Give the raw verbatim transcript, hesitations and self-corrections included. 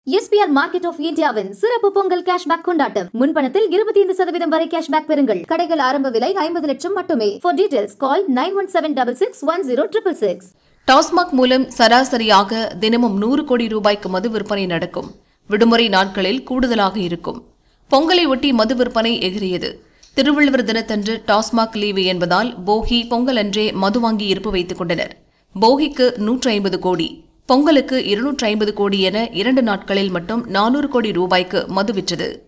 S P R Market of Indiaவின் சிறப்பு Pongal cashback கொண்டாட்டம். முன்பணத்தில் இருபத்தி ஐந்து சதவீதம் வரை கேஷ்பேக் பெறுங்கள். கடைகள் ஆரம்ப விலை ஐம்பது லட்சம் மட்டுமே. For details call nine one seven six six one zero six six six. TASMAC மூலம் சராசரியாக தினமும் நூறு கோடி ரூபாய்க்கு மது விற்பனை நடக்கும். விடுமுறை நாட்களில் கூடுதலாக இருக்கும். பொங்கலை ஒட்டி மது விற்பனை எகிரியது. திருவள்ளுவர் தினத்தன்று டாஸ்மாக் லீவு என்பதால் போகி பொங்கல் அன்றே மது வாங்கி இருப்பு வைத்துக் கொண்டனர். போகிக்கு நூற்று ஐம்பது கோடி, பொங்கலுக்கு இருநூற்று ஐம்பது கோடி என இரண்டு நாட்களில் மட்டும் நானூறு கோடி ரூபாய்க்கு மது விற்றது.